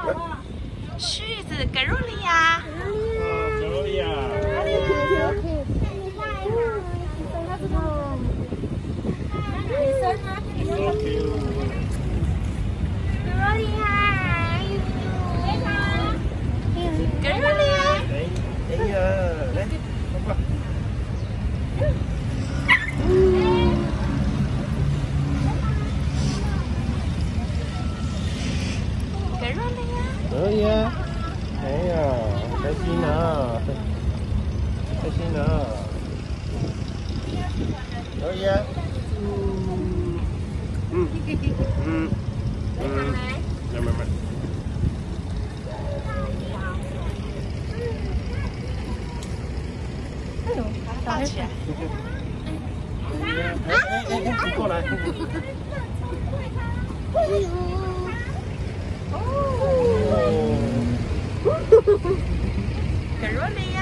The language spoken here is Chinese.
狮子 Gloria。 Gloria。So cute。 Gloria。 哎呀，来，爸爸。Gloria。哎呀，开心啊！开心啊！Gloria。没。 抱起来。 你过来。 Gloria。